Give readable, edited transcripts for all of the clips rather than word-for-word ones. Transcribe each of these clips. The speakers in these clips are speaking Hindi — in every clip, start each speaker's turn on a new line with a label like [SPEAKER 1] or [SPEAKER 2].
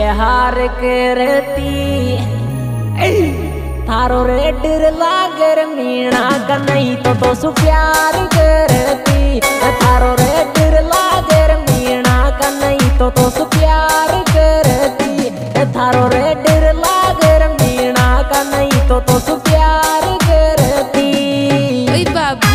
[SPEAKER 1] प्यार करती थारो रे डर लागर मीणा का नहीं तो सु प्यार करती थारो रे डर लागर मीणा का नहीं तो सु प्यार करती थारो रे डर लागर मीणा का नहीं तो सु प्यार करती।
[SPEAKER 2] ओए बाबू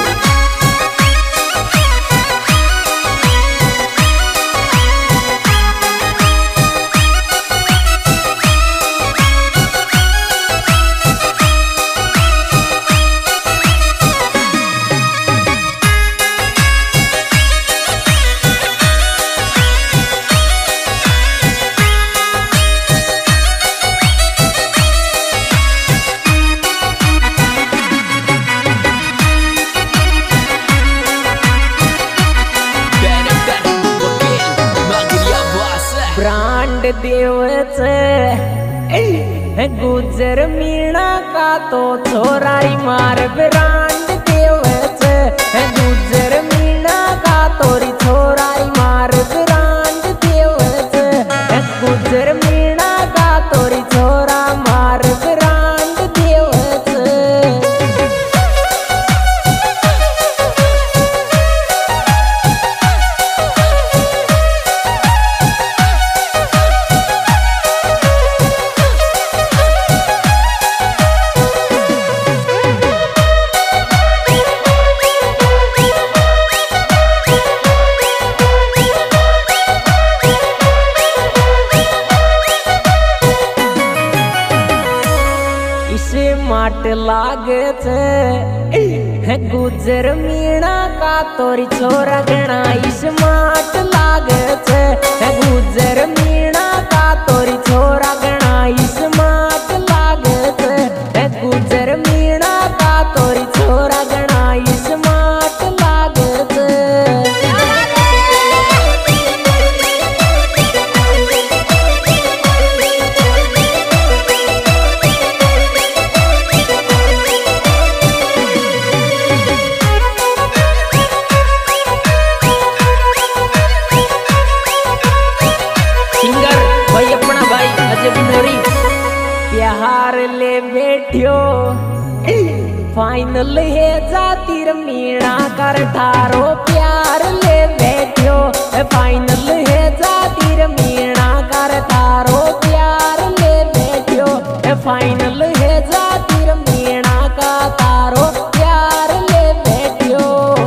[SPEAKER 1] ब्रांड देवच गुजर मीणा का तो छोराई मार ब्रांड देवच गुजर मीणा का तोरी छोराई मार ब्रांड देवच गुजर मीणा का तोरी छोरा मार ब्रांड देवच। माट लागे गुजर मीणा का तोरी छोरा गणा इस माट लागे गुजर मीणा का तोरी छोरा गणा इस माट लागे गुजर मीणा का तोरी छोरा गणा इस माट लागे। प्यार ले बैठियो फाइनल है जातिर मीणा कर थारो प्यार ले बैठियो फाइनल है जातिर मीणा कर थारो प्यार ले बैठियो फाइनल है जातिर मीणा का तारो प्यार ले बैठियो।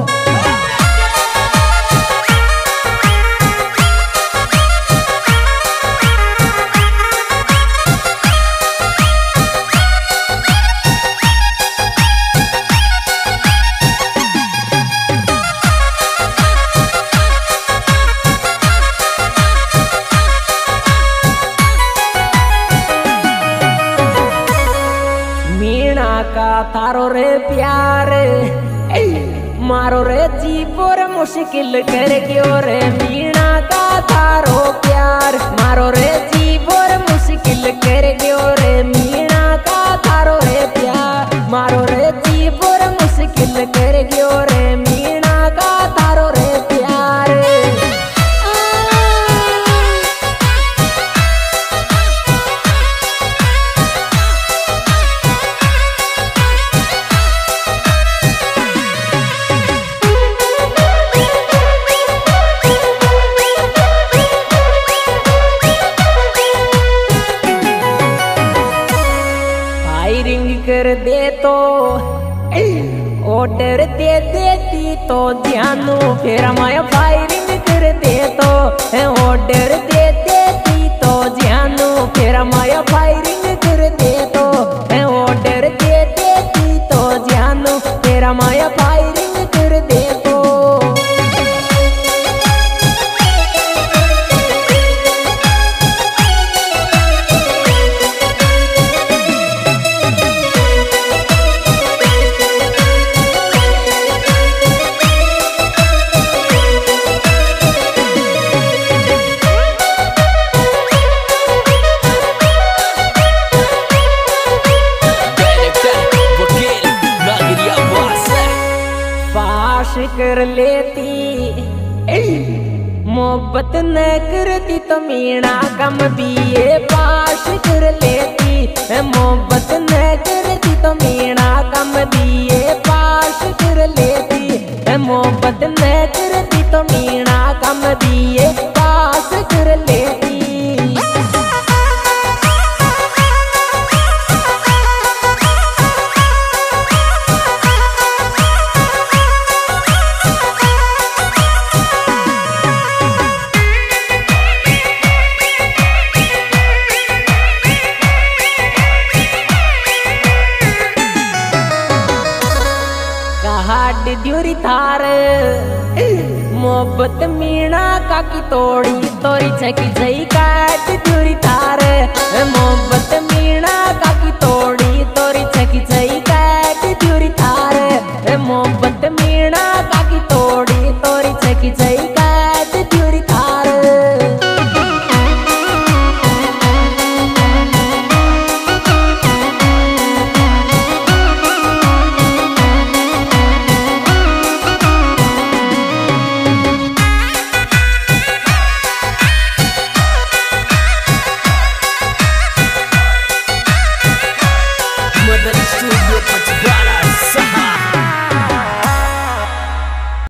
[SPEAKER 1] मीणा का थारो रे प्यार मारो रे जीवर मुश्किल कर गयो रे मीणा का थारो प्यार मारो रे जीवर मुश्किल कर गयो रे मीणा का थारो रे प्यार मारो रे जीवर मुश्किल कर गयो रे मीणा का थारो रे प्यार। कर दे तो ऑर्डर दे देती तो जानू फिर मैं फायरिंग कर दे तो ऑर्डर दे देती तो जानू फिर मैं फायरिंग कर दे तो ऑर्डर दे देती तो जानू फिर मैं फायरिंग कर दे तो। कर लेती मोहब्बत न करती तो मीणा कम बीए पास कर लेती। मोहब्बत न करती तो मीणा कम बीए पास कर लेती। मोहब्बत न करती तो मीणा कम बीए पास कर लेती। हाड द्यूरी थार मोहब्बत मीणा काकी तोड़ी तोरी छकी छई काट द्यूरी थार। मोहब्बत मीणा काकी तोड़ी तोरी छकी छई